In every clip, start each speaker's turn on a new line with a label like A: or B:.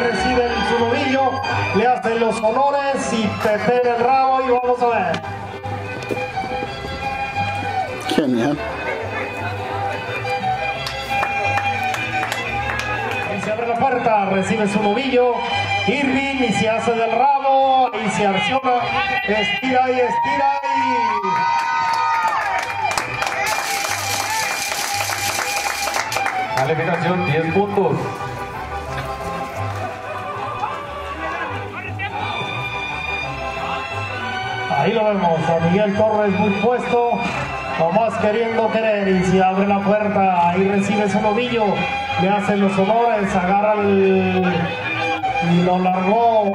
A: recibe su novillo, le hacen los honores y pepera el rabo y vamos a ver.
B: Genial.
A: Ahí se abre la puerta, recibe su novillo, Irving, y se hace del rabo, y se acciona, estira y estira y...
C: Calificación 10 puntos.
A: Ahí lo vemos, a Miguel Torres muy puesto, nomás queriendo querer, y se abre la puerta, ahí recibe su novillo, le hacen los honores, agarra el... y lo largó.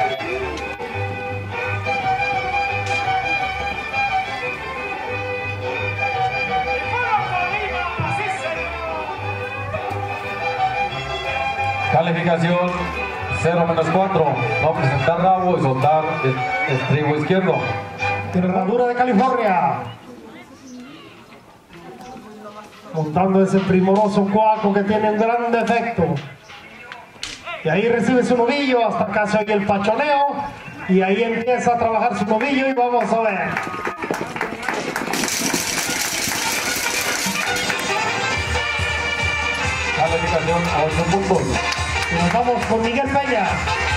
C: Calificación 0-4. No presentar rabo y soltar estribo izquierdo.
A: Herradura de California. Montando ese primoroso cuaco que tiene un gran defecto. Y ahí recibe su novillo, hasta acá se oye el pachoneo. Y ahí empieza a trabajar su novillo y vamos a ver.
C: Calificación 8 puntos.
A: Y nos vamos con Miguel Peña.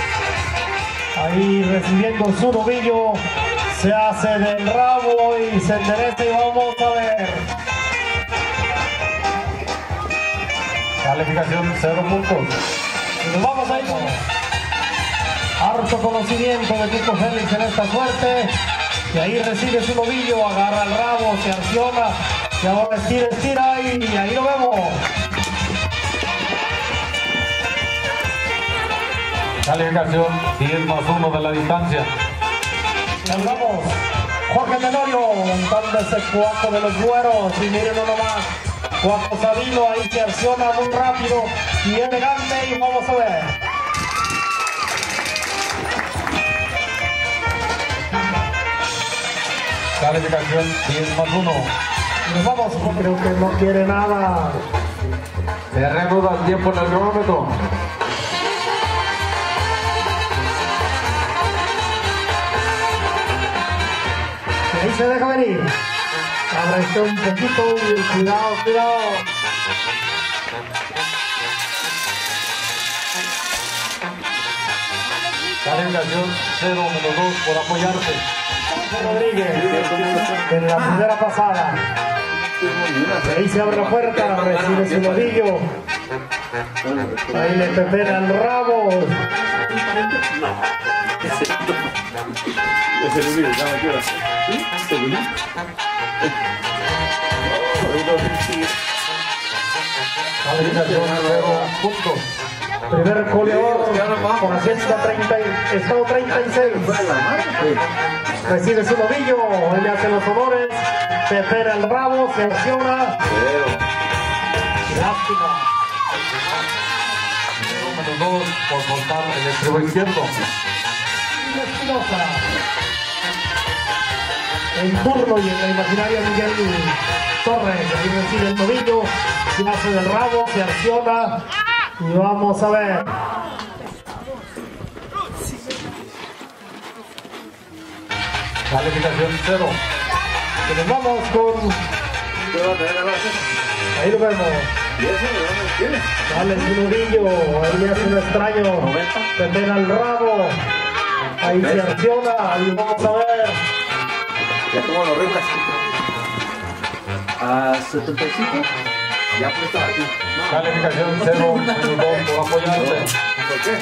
A: Ahí recibiendo su novillo, se hace del rabo y se endereza y vamos a ver.
C: Calificación 0 puntos.
A: Y nos vamos a ir con harto conocimiento de Kiko Félix en esta suerte. Y ahí recibe su novillo, agarra el rabo, se acciona, y ahora estira, estira y ahí lo vemos.
C: Calificación 10+1 de la distancia.
A: Nos vamos. Jorge Tenorio montando ese cuaco de los güeros y miren nomás. Cuaco Sabino ahí se acciona muy rápido y elegante y vamos a ver.
C: Calificación 10+1.
A: Nos vamos, creo que no quiere nada.
C: Se reanuda el tiempo en el cronómetro.
A: Y ahí se deja venir. Ahora está un poquito, cuidado, cuidado.
C: Calificación 0-2 por apoyarse.
A: Rodríguez en la primera pasada. Ahí se abre la puerta, recibe su novillo. Ahí le pepera el rabo.
C: Calificación 0 puntos.
A: Primer goleador con asiento 30, estado 36. Recibe su novillo, él le hace los honores, pepera el rabo, se acciona. Lástima.
C: 0-2 por soltar el estribo izquierdo.
A: Espinosa. En turno y en la imaginaria Miguel Torres, ahí recibe el novillo, se hace del rabo, se acciona y vamos a ver.
C: Calificación 0.
A: Y nos vamos con... Ahí lo vemos. Dale su novillo, ahí le hace un extraño, pepera el rabo, ahí se acciona y vamos a ver.
D: Ya como lo rentas. A 75. Ya pues está aquí.
C: Calificación 0-2 por apoyarse.
D: ¿Por qué?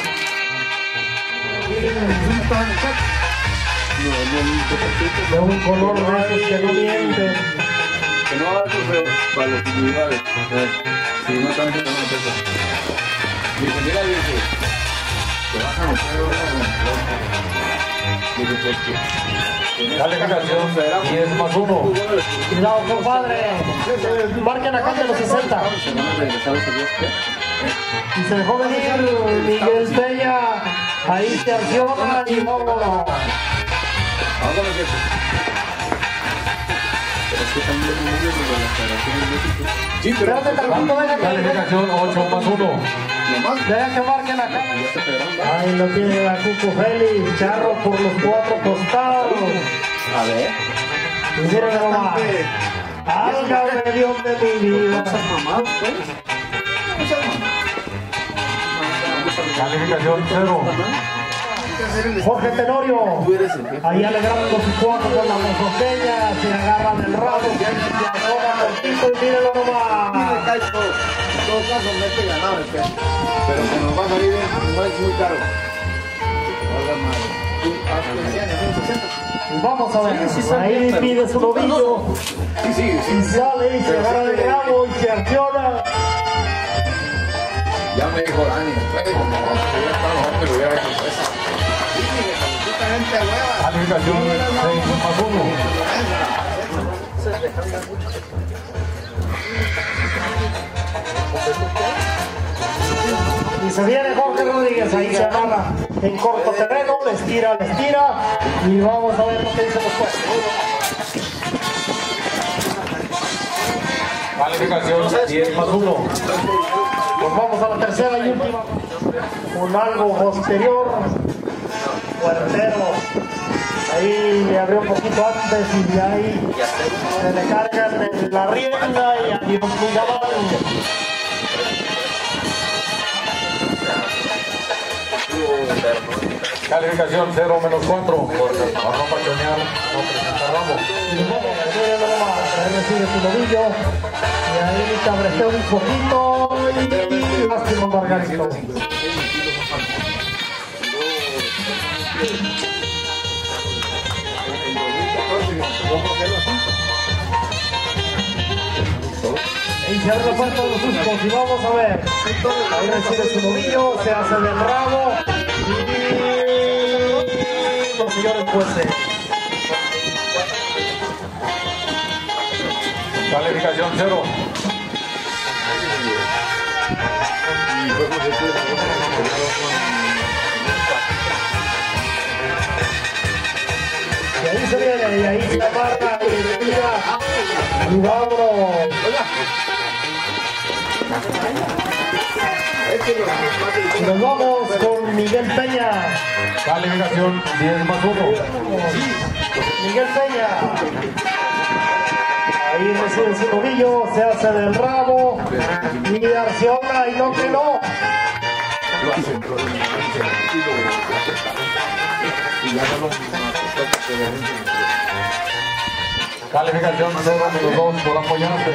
A: De un color de esos que no mienten.
D: Que no haga feo para los individuales. Si no están haciendo una pesa. Dice, mira, dice, te bajan el pelo.
C: Calificación 10+1.
A: Cuidado, compadre. Marquen acá de los 60. Y se dejó venir Miguel Peña. Ahí se acciona y vámonos.
D: Sí, pero
A: Espérate, tantito, ven acá.
C: Calificación 8+1.
D: Nomás.
A: Deja que marquen acá.
D: Ya está quebrando.
A: Ahí lo tiene la Cuco Félix, Charro por los 4 costados.
D: A ver.
A: Y miren nomás. Álgame Dios de mi vida.
D: Mamá, pues. Esa mamá.
C: Calificación 0.
A: Jorge Tenorio.
D: Tú eres el jefe.
A: Ahí alegrando su cuarto con la mozoqueña. Se agarra del rabo. Se asoma cortito y mírenlo nomás.
D: En todo caso, no hay que ganar el peso. Pero que nos va a salir bien, no es muy caro. Valga madre. Tú haz 20 años, 60.
A: Y vamos a ver.
D: Sí, sí,
A: Ahí
D: pero-
A: pide su novillo.
D: Sí, sí,
A: Y
D: sí.
A: sale y se agarra del rabo y se acciona.
D: Ya me dijo Dani, después de como hubiera estado mejor que lo hubiera hecho esa. Sí, puta gente hueva.
C: Calificación 6+1.
A: Y se viene Jorge Rodríguez, ahí se agarra en corto terreno, le estira, y vamos a ver lo que dice después.
C: Calificación 10+1.
A: Pues vamos a la tercera y última, con algo posterior, puertero, ahí le abrió un poquito antes y de ahí se le cargan en la rienda y adiós muy amable.
C: Calificación 0-4. Para no pachonear, no presenta Ramos.
A: Y luego, miren nomás, ahí recibe su novillo y ahí cabretea un poquito y lástima Margarito. Y se abre la puerta de los sustos y vamos a ver. Ahí recibe su novillo, se hace del rabo y los señores jueces.
C: Calificación 0.
A: Y ahí se viene, y ahí se amarra y mira, y vámonos. Y nos vamos con Miguel Peña.
C: Calificación 10+1.
A: Miguel Peña. Ahí recibe su novillo, se hace del rabo y acciona y no que no.
D: Lo hacen. Y ya no
C: Calificación 0-2 por apoyarte.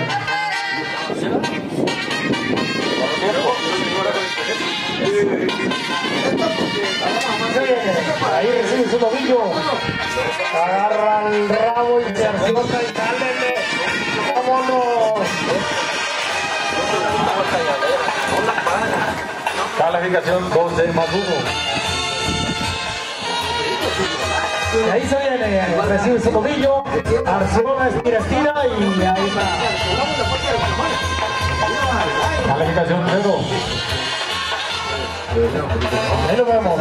A: Se viene, ahí recibe su novillo, agarra el rabo y se acciona y cálele. Vámonos.
C: Calificación 12+1.
A: Y ahí se viene, recibe su novillo, acciona, estira y ahí está.
C: Calificación 0.
A: Ahí lo vemos.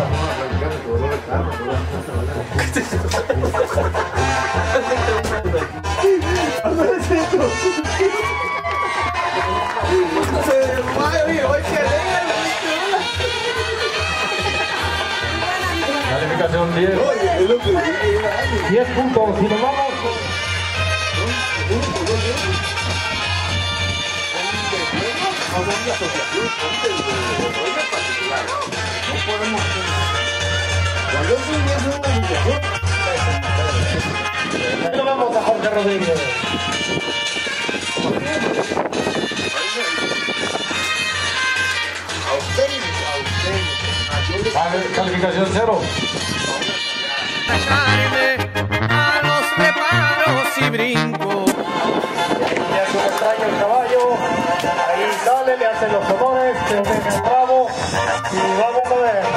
C: Calificación 10.
A: 10 puntos, y nos vamos. Ahí lo vamos a Jorge Rodríguez.
C: Calificación 0.
B: A los preparos y brinco.
A: Le hace un extraño el caballo, ahí sale, le hace los honores, se deja el rabo y vamos a ver.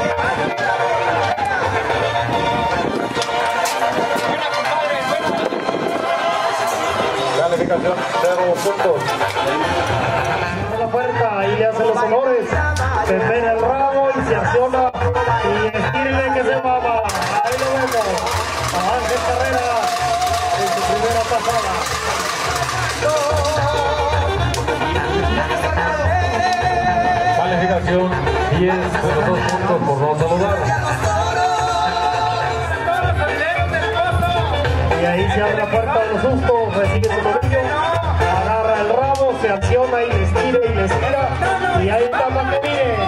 C: Calificación 0 puntos.
A: Abre la puerta, ahí le hace los honores, se pega el rabo y se acciona y estírele que se mama. Ahí lo vemos, a Ángel Carrera en su primera pasada.
C: Calificación puntos por no saludar.
A: Y ahí se abre la puerta de los sustos, recibe su novillo, agarra el rabo, se acciona y le estira y le estira. Y ahí está para que miren.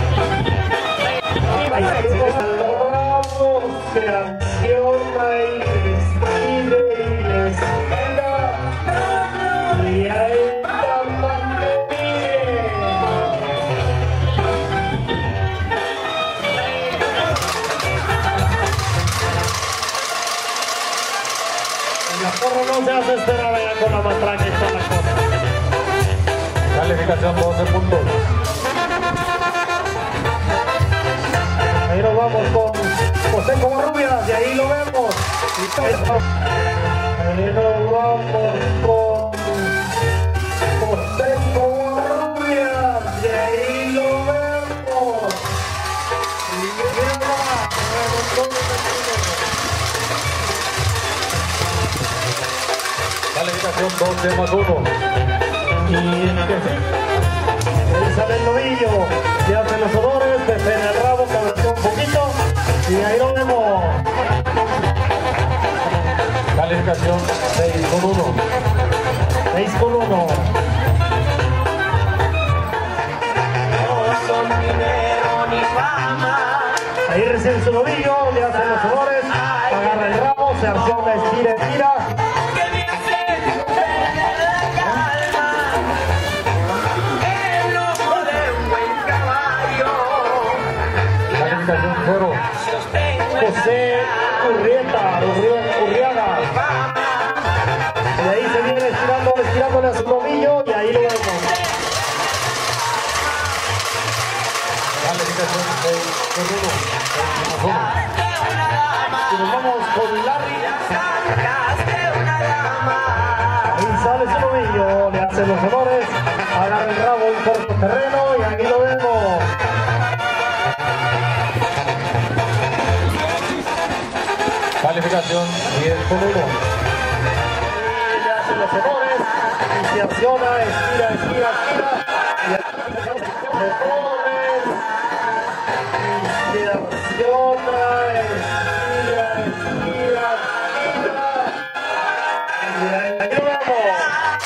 A: Ahí está el rabo, se acciona y le estira y le estira. Y ahí está para que miren. La porra no se hace esperar allá con la matraca y toda la cosa.
C: Calificación 12 puntos.
A: Ahí nos vamos con José Covarrubias y ahí lo vemos. Ahí nos vamos con José Covarrubias y ahí lo vemos. Y mira nomás,
C: Calificación 12 más 1.
A: y que sí. Ahí sale el novillo, se hacen los honores, desde el rabo, cabeceó un poquito y ahí lo vemos.
C: Calificación 6 con 1.
A: 6 con 1.
B: No son dinero ni fama.
A: Ahí recibe su novillo, le hacen los honores, agarra el rabo, se acciona, estira, estira.
B: Que me hace perder la calma. El ojo de un buen caballo.
C: Calificación 0.
A: José Urriaga. Y ahí se viene estirándole a su novillo y ahí lo vemos.
C: Calificación 6 con 1. 6 más 1.
A: Y nos vamos con Larry. Ahí sale su novillo, le hacen los honores, agarra el rabo en corto terreno y ahí lo vemos.
C: Calificación 10 con 1.
A: Le hacen los honores y se acciona, estira, estira, estira. Y ahí se honores, y se acciona, estira, estira, estira. Y ahí lo vemos.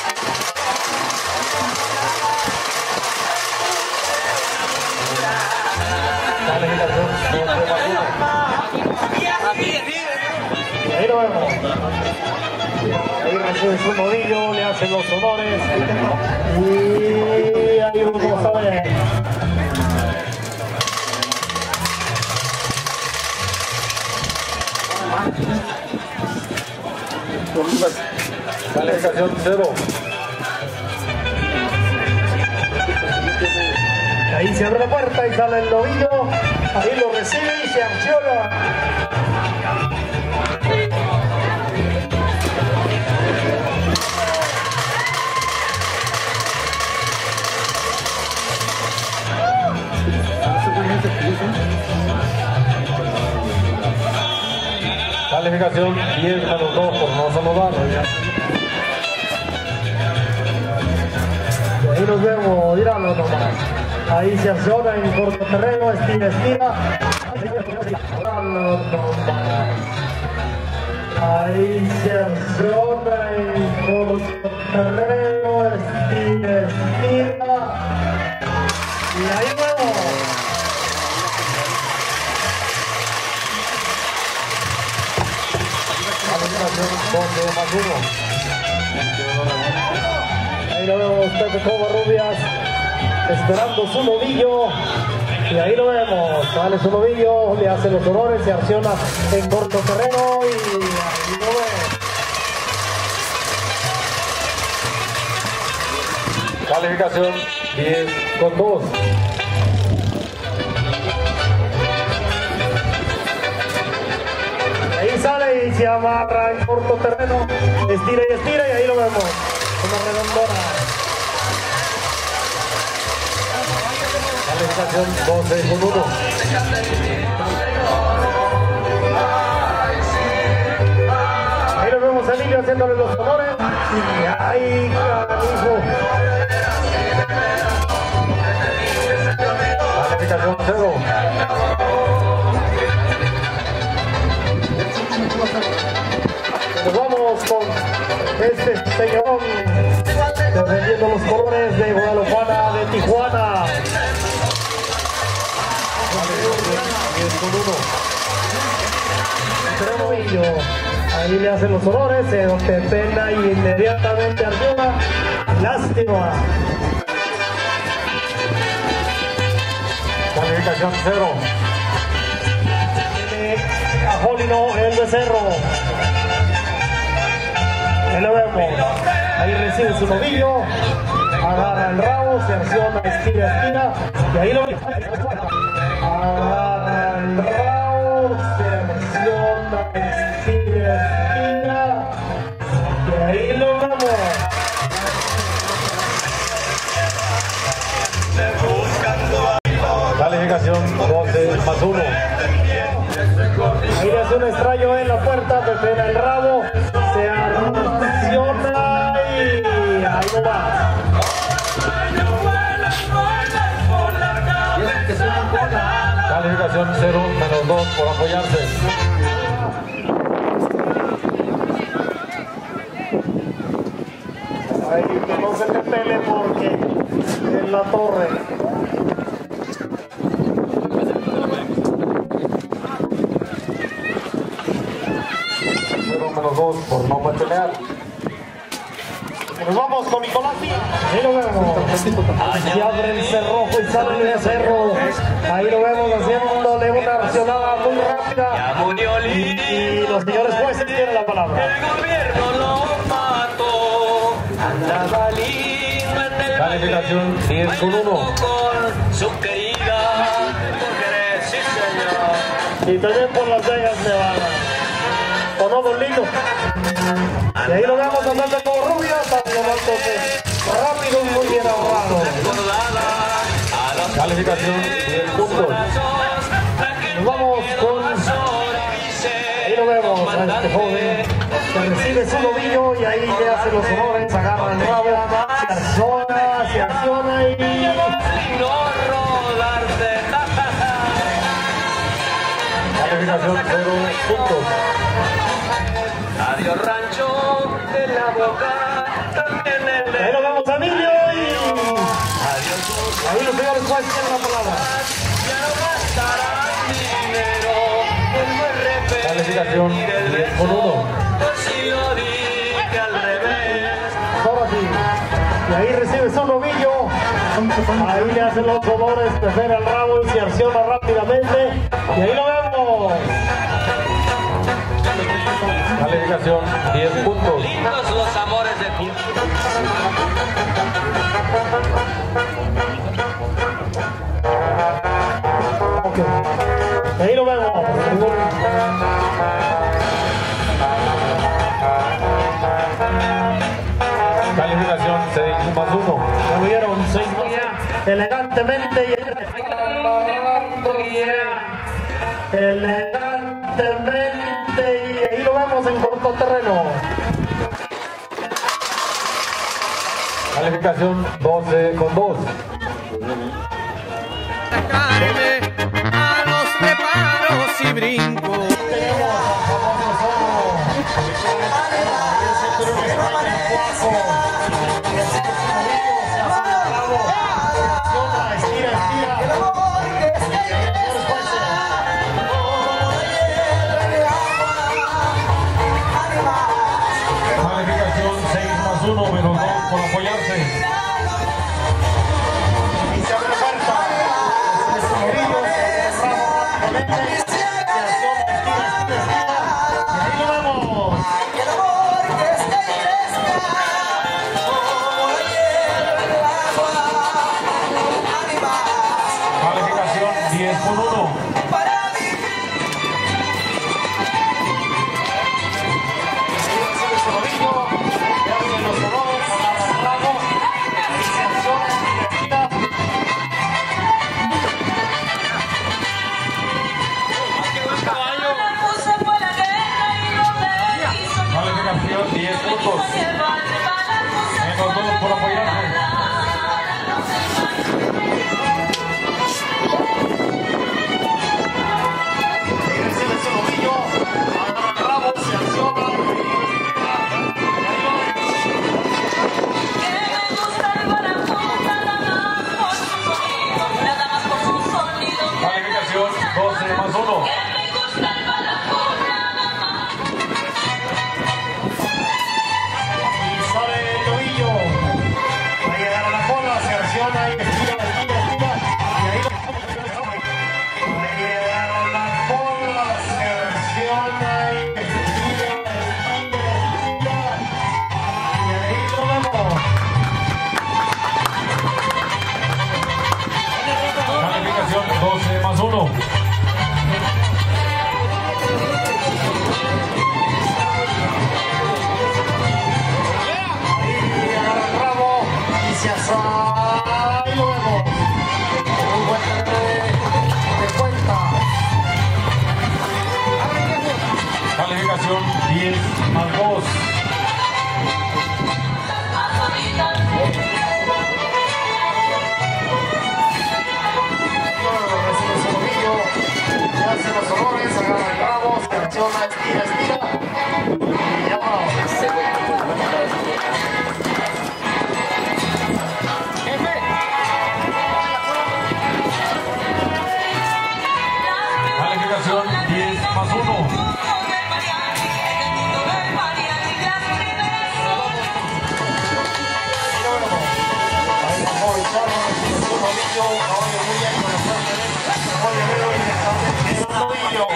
C: Calificación 12 más 1.
A: Ahí lo vemos. Ahí recibe su novillo, le hacen los honores. Y ahí vamos a ver.
C: Calificación 0.
A: Ahí se abre la puerta y sale el novillo. Ahí lo recibe y se acciona.
C: Calificación 10 menos 2 por no saludar.
A: Y ahí nos vemos, míralo nomás. Ahí se acciona en corto terreno, estira, estira. Míralo nomás. Ahí se acciona en corto terreno, estira, estira. Y ahí vemos.
C: Calificación 12 más 1.
A: Ahí lo vemos, Pepe Covarrubias esperando su novillo. Y ahí lo vemos, sale su novillo, le hace los honores, se acciona en corto terreno y ahí lo vemos.
C: Calificación 10 con 2.
A: Ahí sale y se amarra en corto terreno, estira y ahí lo vemos. Una redondona.
C: Calificación 12 con 1.
A: Ahí lo vemos a Emilio haciéndole los honores. Y ahí, canijo.
C: Calificación 0.
A: Nos vamos con este señor defendiendo los colores de Guadalajara de Tijuana.
C: 10 con 1.
A: Novillo. Ahí le hacen los honores, se pena y inmediatamente Arjona. Lástima.
C: Calificación 0.
A: Tiene a Jolino el becerro. Ahí lo vemos. Ahí recibe su novillo. Agarra el rabo, se acciona esquina a esquina. Y ahí lo vemos. Agarra el rabo, se acciona esquina a esquina. Y ahí lo vemos.
C: Calificación 12 más 1.
A: Ahí le hace un extraño en la puerta, pepena el rabo, se acciona y ahí no va.
C: Calificación 0 menos 2 por apoyarse.
A: Ahí que no se te pele porque en la torre.
C: 0 menos 2 por no pelear.
A: Nos vamos con Nicolás Díaz. Ahí lo vemos. Se abre el cerrojo y sale el cerro. Ahí lo vemos haciéndole una accionada muy rápida. Y los señores jueces tienen la palabra.
B: El gobierno lo mató. Andaba lindo en el
C: Calificación 10 con 1.
B: con su querida mujer, sí señor.
A: Y también por Las Vegas, Nevada. ¿O no, don Lino? Y ahí lo vemos andando como rubia, estacionándose rápido y muy bien ahorrado.
B: Recordada a los
C: Calificación 10 puntos.
A: Nos vamos con... Ahí lo vemos a este joven que recibe su novillo y ahí le hace los honores, agarra el rabo, se acciona y...
B: no rodarte.
C: Calificación 0 puntos.
B: Adiós rancho de la boca, también el de
A: Ahí lo vemos a Emilio y...
B: adiós.
A: Ahí los señores jueces tienen la palabra.
B: Ya no gastará dinero en buen repente.
C: Calificación 10 con 1.
B: Pues si lo dije al revés.
A: Ahora sí. Y ahí recibe su novillo. Ahí le hacen los honores, prefere el rabo y se acciona rápidamente. Y ahí lo vemos.
C: Calificación 10 puntos.
B: Lindos los amores de ti.
A: Ok. Y ahí lo vemos.
C: Calificación 6 más 1.
A: Ya vieron, 6 elegantemente y elegantemente y ahí lo vemos en corto terreno.
C: Calificación 12 con 2.
B: Sacarme a los reparos y brinco.
A: Tenemos al famoso zorro. Ese creo que está en el cuajo. Estira, estira.
C: Calificación 6 más 1 menos 2 por apoyarse.
A: Y se abre la puerta. Se escurrido, se ramo rápidamente. Se acciona, estira, estira, estira. Y ahí lo vemos.
C: Calificación 10 por 1. Calificación 10 puntos. Menos 2 por apoyarse. 12+1.
A: Y sale el tobillo. Va a llegar a la cola, se acciona y estira. Y ahí lo... Va a llegar a la cola, se acciona y estira. Y ahí lo vemos.
C: Calificación 12+1.
A: Y agarra el rabo y se asa. Ahí lo vemos. Un buen de cuenta.
C: Calificación 10+2.
A: Recibe su tobillo, le hace los honores, agarra el rabo, se acciona, estira. Y ya vamos.
C: Calificación 10+1.
A: Ahí bajó el charro, recibe su tobillo, caballo muy bien con la suerte de caballo negro y le sale el tobillo.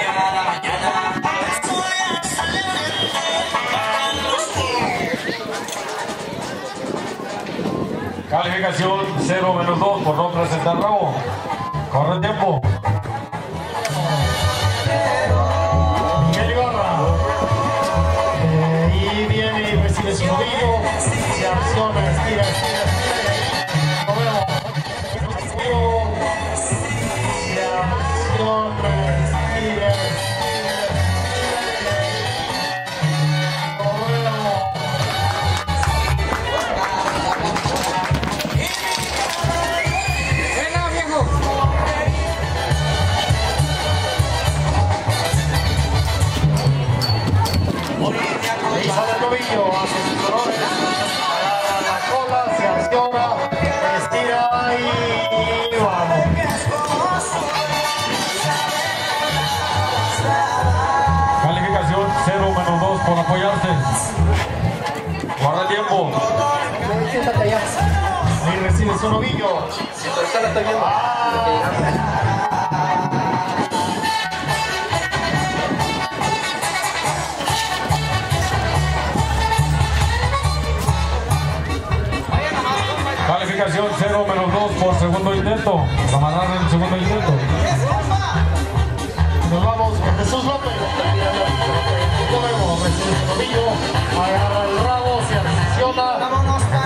C: Calificación 0-2 por no presentar rabo. Corre el tiempo.
A: Miguel Ibarra. Y viene y recibe su tobillo, se acciona, estira. Lo vemos. Se acciona, estira. Lo vemos. Ahí sale el tobillo, hace sus honores, agarra la cola, se acciona, estira y vamos.
C: Calificación 0-2 por apoyarse. Guarda el tiempo.
A: Ahí recibe su novillo.
C: Calificación 0-2 por segundo intento. Amarrar en el segundo intento.
A: Nos vamos con Jesús López. Lo vemos, recibe su novillo, agarra el rabo, se acciona.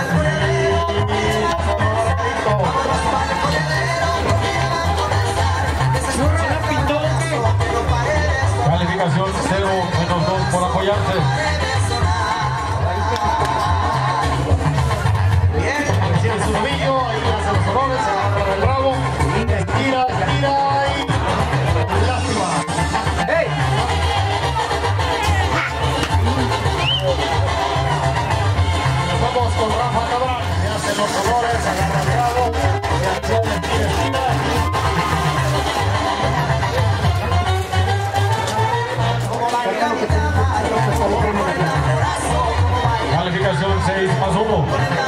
C: Calificación 0-2 por apoyarse.
A: Recibe su novillo, ahí hace los honores, agarra el rabo, estira y lástima. Nos vamos con Rafa Cabral, que hace los honores, agarra el rabo, se acciona, estira.
C: Calificación 6+1.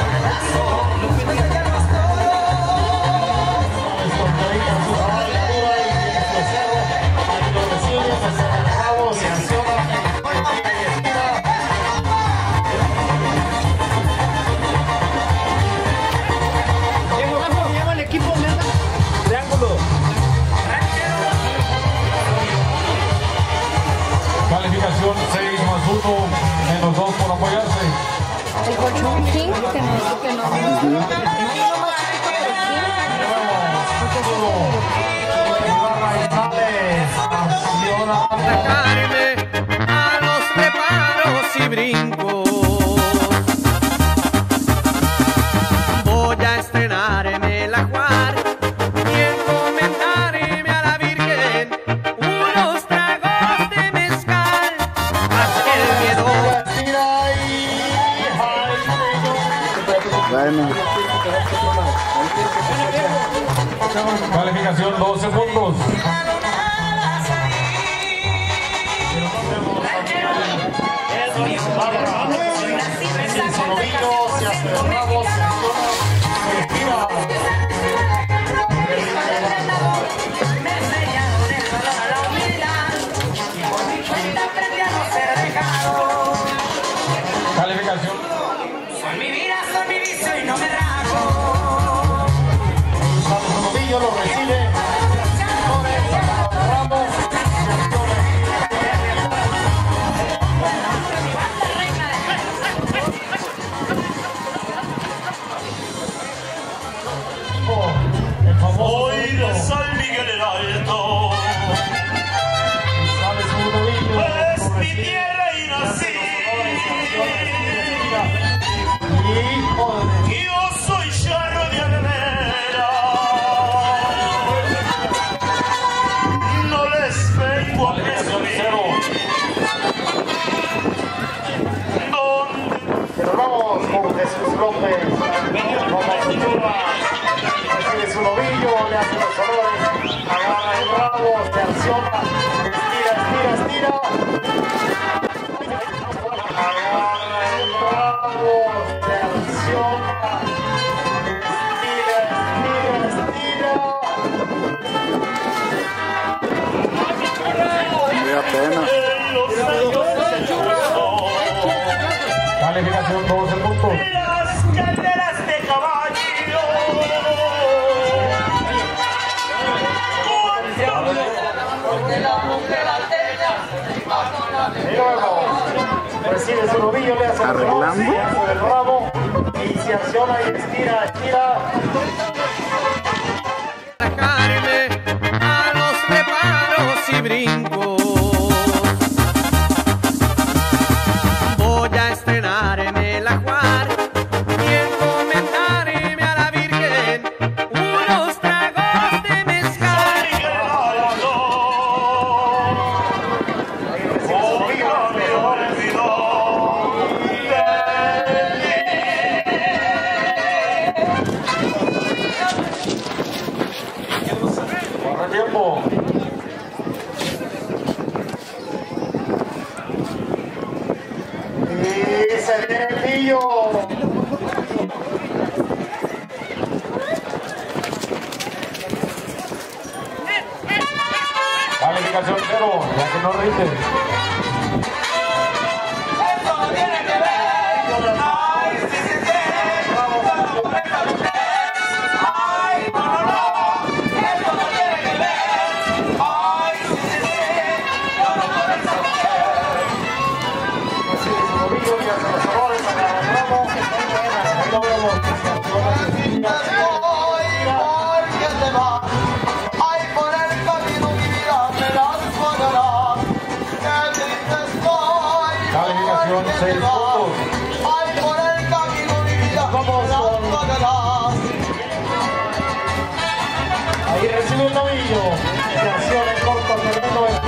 C: Calificación 6+1, -2 por apoyarse.
E: El colchón King, que no dice que no.
B: Sacarme a los reparos y brincos. Voy a estrenarme la Juar y encomendarme a la Virgen unos tragos de mezcal. Haz que el miedo
C: Calificación 12 puntos.
A: Calificación 0. Pero vamos con Jesús López. Vamos a Churra. Recibe su novillo, le hace los honores. Agarra el rabo, se acciona. Estira. Agarra el rabo, se acciona. Estira.
D: Me da pena.
C: Calificación 12 puntos.
A: Las calderas de caballo. Recibe su novillo, le hace
D: ¿Arreglando?
A: el rabo y se acciona y estira.
B: Sacarme a los reparos y brincos. Voy a estrenarme el ajuar y encomendarme a la Virgen unos tragos de mezcal.
C: Corre tiempo.
A: Y se viene el pillo.
C: Calificación 0, ya que no rinde. Calificación 6 puntos.
A: Ahí recibe el novillo. Se acciona el corto terreno.